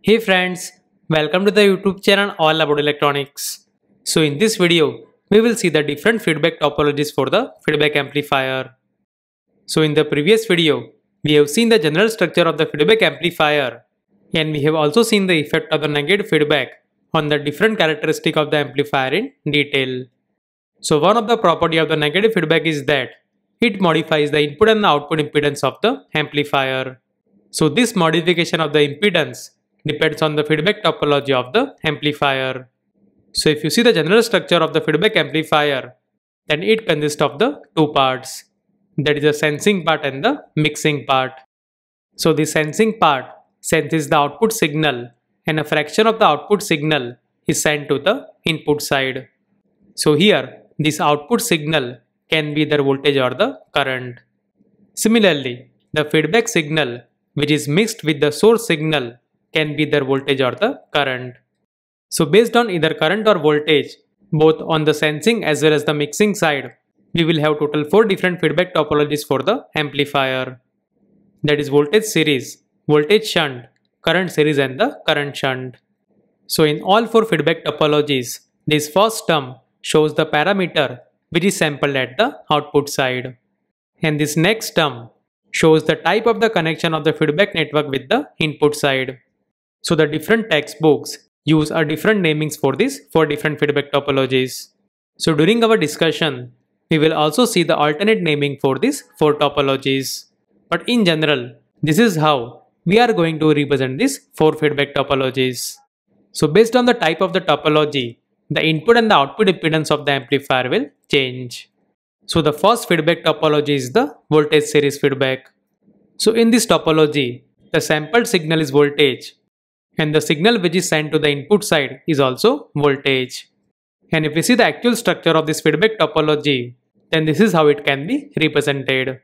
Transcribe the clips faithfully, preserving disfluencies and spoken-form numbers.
Hey friends, welcome to the YouTube channel all about electronics. So in this video, we will see the different feedback topologies for the feedback amplifier. So in the previous video, we have seen the general structure of the feedback amplifier and we have also seen the effect of the negative feedback on the different characteristic of the amplifier in detail. So one of the property of the negative feedback is that it modifies the input and the output impedance of the amplifier. So this modification of the impedance depends on the feedback topology of the amplifier. So if you see the general structure of the feedback amplifier, then it consists of the two parts. That is the sensing part and the mixing part. So the sensing part senses the output signal and a fraction of the output signal is sent to the input side. So here this output signal can be either voltage or the current. Similarly, the feedback signal which is mixed with the source signal can be either voltage or the current. So based on either current or voltage, both on the sensing as well as the mixing side, we will have total four different feedback topologies for the amplifier. That is voltage series, voltage shunt, current series and the current shunt. So in all four feedback topologies, this first term shows the parameter which is sampled at the output side. And this next term shows the type of the connection of the feedback network with the input side. So the different textbooks use a different namings for these four different feedback topologies. So during our discussion, we will also see the alternate naming for these four topologies. But in general, this is how we are going to represent these four feedback topologies. So based on the type of the topology, the input and the output impedance of the amplifier will change. So the first feedback topology is the voltage series feedback. So in this topology, the sampled signal is voltage and the signal which is sent to the input side is also voltage. And if we see the actual structure of this feedback topology, then this is how it can be represented.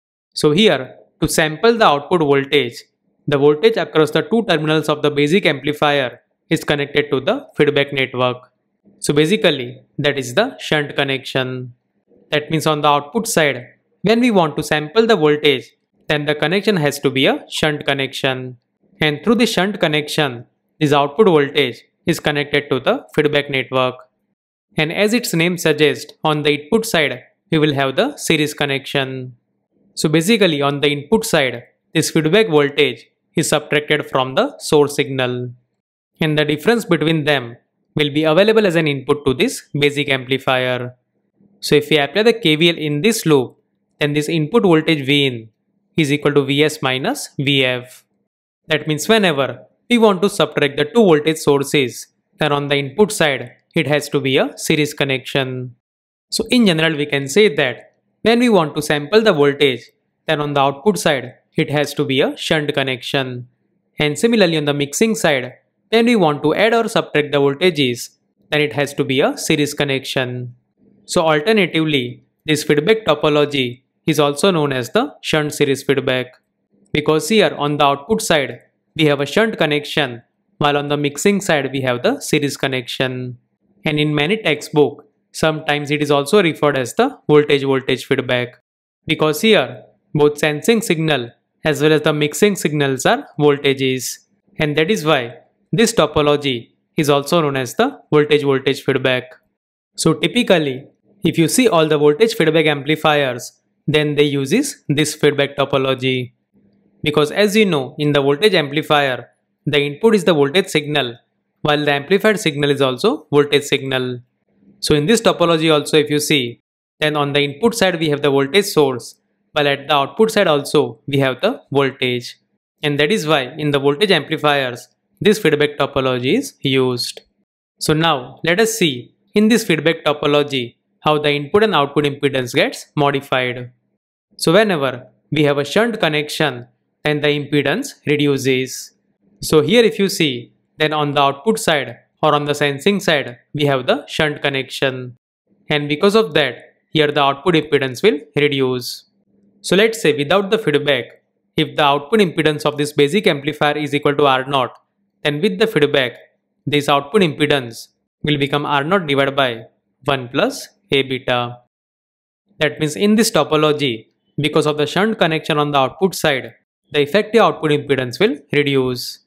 So here, to sample the output voltage, the voltage across the two terminals of the basic amplifier is connected to the feedback network. So basically, that is the shunt connection. That means on the output side, when we want to sample the voltage, then the connection has to be a shunt connection. And through the shunt connection, this output voltage is connected to the feedback network. And as its name suggests, on the input side, we will have the series connection. So basically on the input side, this feedback voltage is subtracted from the source signal. And the difference between them will be available as an input to this basic amplifier. So if we apply the K V L in this loop, then this input voltage V in is equal to Vs minus Vf. That means whenever we want to subtract the two voltage sources, then on the input side, it has to be a series connection. So in general, we can say that when we want to sample the voltage, then on the output side, it has to be a shunt connection. And similarly on the mixing side, when we want to add or subtract the voltages, then it has to be a series connection. So alternatively, this feedback topology is also known as the shunt series feedback. Because here on the output side, we have a shunt connection, while on the mixing side, we have the series connection. And in many textbooks, sometimes it is also referred as the voltage-voltage feedback. Because here, both sensing signal as well as the mixing signals are voltages. And that is why this topology is also known as the voltage-voltage feedback. So typically, if you see all the voltage feedback amplifiers, then they use this feedback topology. Because as you know, in the voltage amplifier, the input is the voltage signal, while the amplified signal is also voltage signal. So in this topology also if you see, then on the input side we have the voltage source, while at the output side also we have the voltage. And that is why in the voltage amplifiers, this feedback topology is used. So now let us see in this feedback topology how the input and output impedance gets modified. So whenever we have a shunt connection, then the impedance reduces. So here if you see, then on the output side or on the sensing side, we have the shunt connection. And because of that, here the output impedance will reduce. So let's say without the feedback, if the output impedance of this basic amplifier is equal to R zero, then with the feedback, this output impedance will become R zero divided by one plus A beta. That means in this topology, because of the shunt connection on the output side, the effective output impedance will reduce.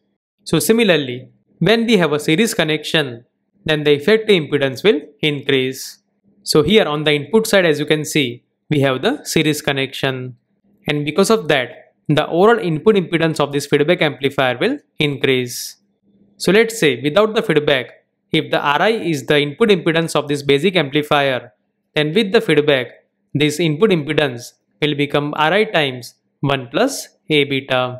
So similarly, when we have a series connection, then the effective impedance will increase. So here on the input side, as you can see, we have the series connection, and because of that, the overall input impedance of this feedback amplifier will increase. So let's say without the feedback, if the R I is the input impedance of this basic amplifier, then with the feedback, this input impedance will become R I times one plus A beta.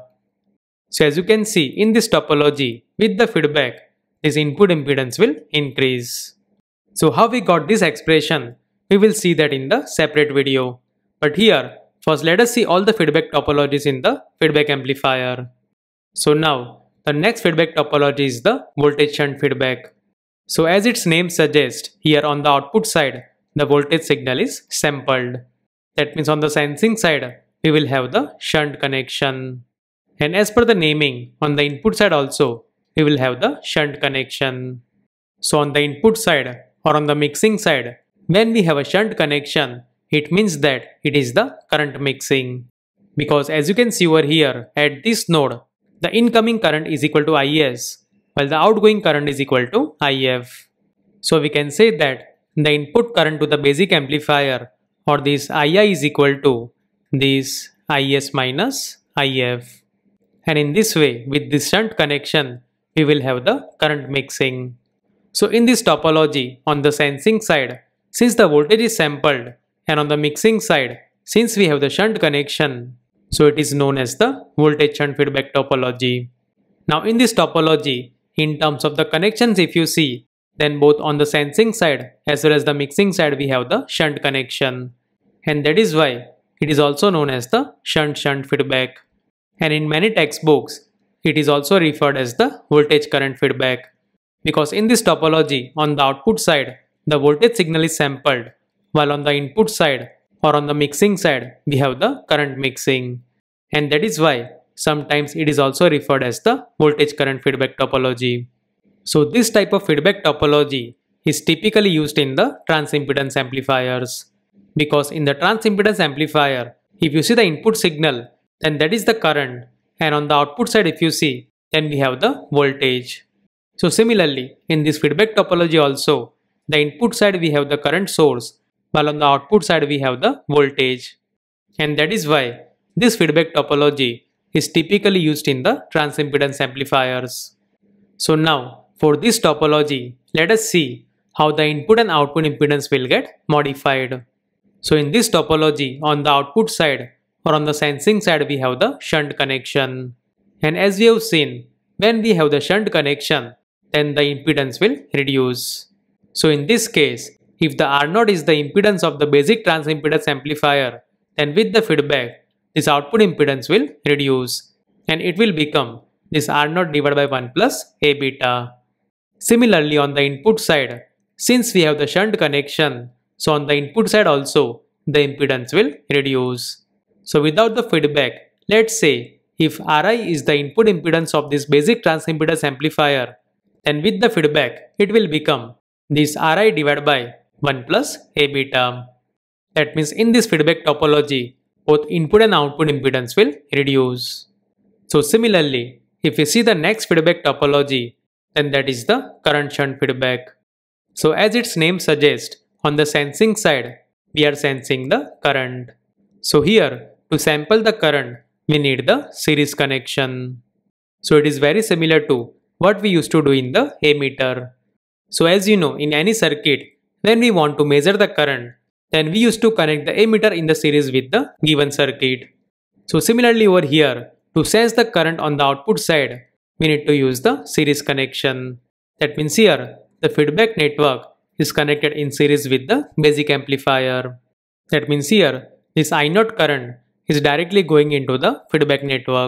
So as you can see in this topology, with the feedback, this input impedance will increase. So how we got this expression, we will see that in the separate video. But here, first let us see all the feedback topologies in the feedback amplifier. So now, the next feedback topology is the voltage shunt feedback. So as its name suggests, here on the output side, the voltage signal is sampled. That means on the sensing side, we will have the shunt connection. And as per the naming, on the input side also, we will have the shunt connection. So on the input side or on the mixing side, when we have a shunt connection, it means that it is the current mixing. Because as you can see over here, at this node, the incoming current is equal to I S, while the outgoing current is equal to I F. So we can say that the input current to the basic amplifier, or this I I, is equal to this I S minus I F. And in this way, with this shunt connection, we will have the current mixing. So in this topology, on the sensing side, since the voltage is sampled, and on the mixing side, since we have the shunt connection, so it is known as the voltage shunt feedback topology. Now in this topology, in terms of the connections, if you see, then both on the sensing side as well as the mixing side, we have the shunt connection. And that is why it is also known as the Shunt-Shunt feedback. And in many textbooks, it is also referred as the voltage current feedback. Because in this topology, on the output side, the voltage signal is sampled, while on the input side or on the mixing side, we have the current mixing. And that is why sometimes it is also referred as the voltage current feedback topology. So this type of feedback topology is typically used in the transimpedance amplifiers. Because in the transimpedance amplifier, if you see the input signal, then that is the current, and on the output side if you see, then we have the voltage. So similarly, in this feedback topology also, the input side we have the current source, while on the output side we have the voltage. And that is why this feedback topology is typically used in the transimpedance amplifiers. So now, for this topology, let us see how the input and output impedance will get modified. So in this topology, on the output side or on the sensing side, we have the shunt connection. And as we have seen, when we have the shunt connection, then the impedance will reduce. So in this case, if the R zero is the impedance of the basic transimpedance amplifier, then with the feedback, this output impedance will reduce, and it will become this R zero divided by one plus A beta. Similarly, on the input side, since we have the shunt connection, so on the input side also, the impedance will reduce. So without the feedback, let's say if R I is the input impedance of this basic transimpedance amplifier, then with the feedback, it will become this R I divided by one plus A beta. That means in this feedback topology, both input and output impedance will reduce. So similarly, if you see the next feedback topology, then that is the current shunt feedback. So as its name suggests, on the sensing side, we are sensing the current. So here, to sample the current, we need the series connection. So it is very similar to what we used to do in the ammeter. So as you know, in any circuit, when we want to measure the current, then we used to connect the ammeter in the series with the given circuit. So similarly over here, to sense the current on the output side, we need to use the series connection. That means here, the feedback network is connected in series with the basic amplifier. That means here, this I zero current is directly going into the feedback network.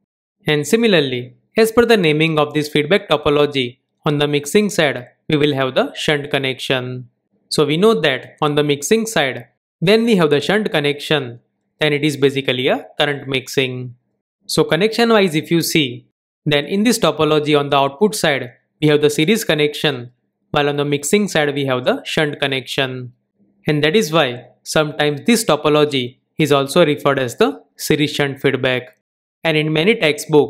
And similarly, as per the naming of this feedback topology, on the mixing side, we will have the shunt connection. So we know that on the mixing side, when we have the shunt connection, then it is basically a current mixing. So connection wise, if you see, then in this topology on the output side, we have the series connection, while on the mixing side we have the shunt connection. And that is why sometimes this topology is also referred as the series shunt feedback. And in many textbooks,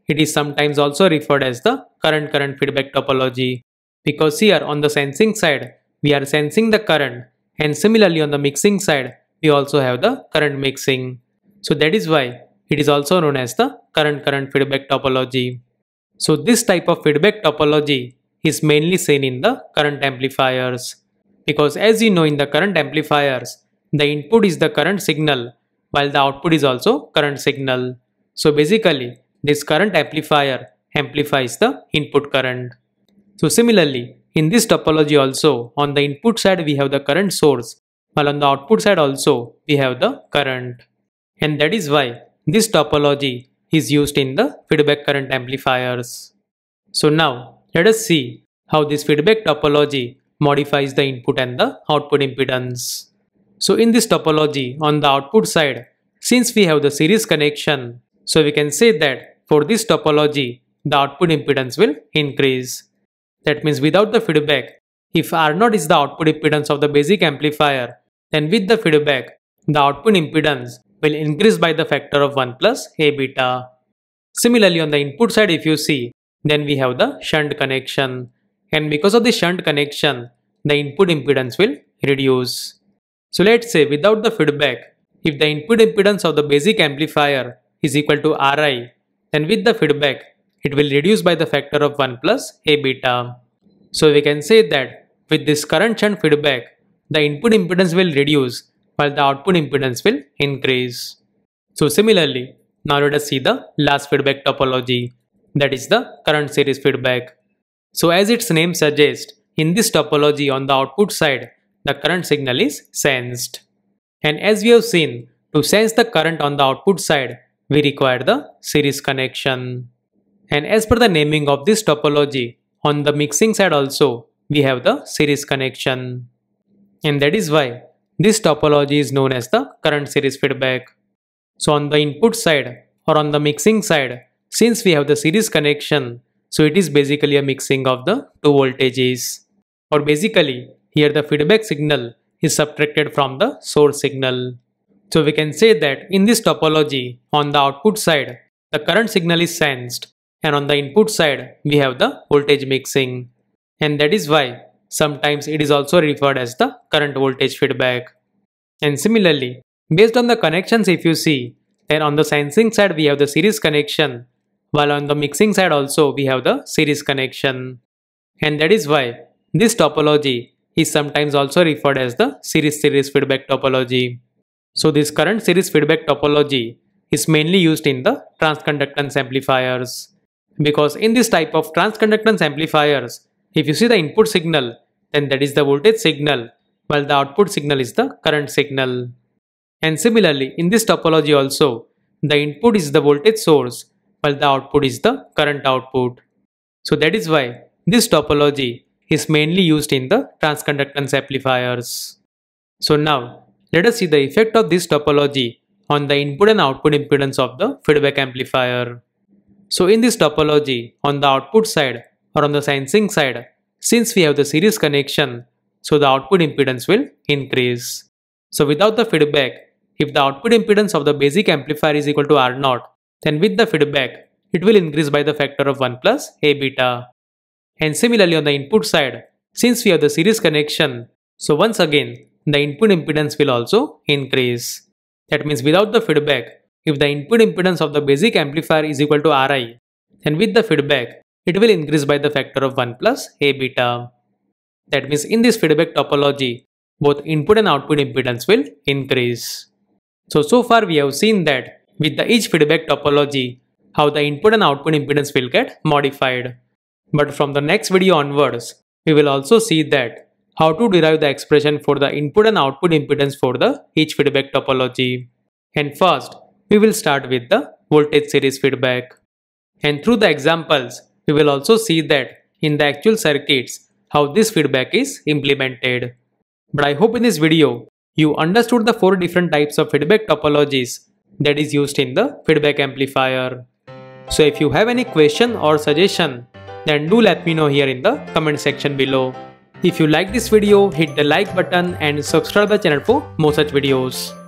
it is sometimes also referred as the current-current feedback topology, because here on the sensing side, we are sensing the current, and similarly on the mixing side, we also have the current mixing. So that is why it is also known as the current-current feedback topology. So this type of feedback topology is mainly seen in the current amplifiers, because as you know, in the current amplifiers, the input is the current signal while the output is also current signal. So basically, this current amplifier amplifies the input current. So similarly, in this topology also, on the input side we have the current source, while on the output side also we have the current. And that is why this topology is used in the feedback current amplifiers. So now let us see how this feedback topology modifies the input and the output impedance. So in this topology, on the output side, since we have the series connection, so we can say that for this topology, the output impedance will increase. That means without the feedback, if R zero is the output impedance of the basic amplifier, then with the feedback, the output impedance will increase by the factor of one plus A beta. Similarly, on the input side, if you see, then we have the shunt connection. And because of the shunt connection, the input impedance will reduce. So let's say without the feedback, if the input impedance of the basic amplifier is equal to Ri, then with the feedback, it will reduce by the factor of one plus A beta. So we can say that with this current shunt feedback, the input impedance will reduce while the output impedance will increase. So similarly, now let us see the last feedback topology, that is the current series feedback. So as its name suggests, in this topology on the output side, the current signal is sensed. And as we have seen, to sense the current on the output side, we require the series connection. And as per the naming of this topology, on the mixing side also, we have the series connection. And that is why this topology is known as the current series feedback. So on the input side or on the mixing side, since we have the series connection, so it is basically a mixing of the two voltages. Or basically, here the feedback signal is subtracted from the source signal. So we can say that in this topology, on the output side, the current signal is sensed, and on the input side, we have the voltage mixing. And that is why sometimes it is also referred as the current voltage feedback. And similarly, based on the connections if you see, then on the sensing side we have the series connection, while on the mixing side also we have the series connection. And that is why this topology is sometimes also referred as the series-series feedback topology. So this current series feedback topology is mainly used in the transconductance amplifiers. Because in this type of transconductance amplifiers, if you see the input signal, then that is the voltage signal, while the output signal is the current signal. And similarly, in this topology also, the input is the voltage source, while the output is the current output. So that is why this topology is mainly used in the transconductance amplifiers. So now, let us see the effect of this topology on the input and output impedance of the feedback amplifier. So in this topology, on the output side or on the sensing side, since we have the series connection, so the output impedance will increase. So without the feedback, if the output impedance of the basic amplifier is equal to R zero, then with the feedback, it will increase by the factor of one plus A beta. And similarly on the input side, since we have the series connection, so once again, the input impedance will also increase. That means without the feedback, if the input impedance of the basic amplifier is equal to Ri, then with the feedback, it will increase by the factor of one plus A beta. That means in this feedback topology, both input and output impedance will increase. So, so far we have seen that with the each feedback topology, how the input and output impedance will get modified. But from the next video onwards, we will also see that how to derive the expression for the input and output impedance for the each feedback topology. And first, we will start with the voltage series feedback. And through the examples, we will also see that in the actual circuits, how this feedback is implemented. But I hope in this video, you understood the four different types of feedback topologies that is used in the feedback amplifier. So if you have any question or suggestion, then do let me know here in the comment section below. If you like this video, hit the like button and subscribe the channel for more such videos.